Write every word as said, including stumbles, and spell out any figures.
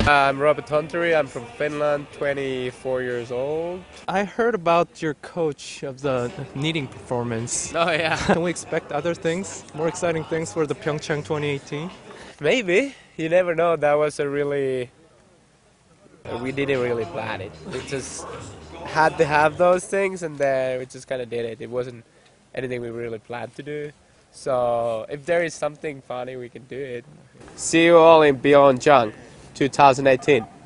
I'm Roope Tonteri. I'm from Finland, twenty-four years old. I heard about your coach of the kneading performance. Oh yeah. Can we expect other things, more exciting things for the Pyeongchang twenty eighteen? Maybe. You never know. That was a really... We didn't really plan it. We just had to have those things and then we just kind of did it. It wasn't anything we really planned to do. So if there is something funny, we can do it. See you all in Pyeongchang twenty eighteen.